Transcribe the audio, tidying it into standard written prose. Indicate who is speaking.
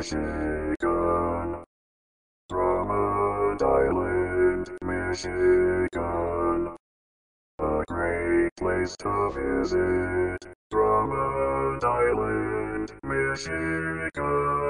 Speaker 1: Michigan. Drummond Island, Michigan. A great place to visit. Drummond Island, Michigan.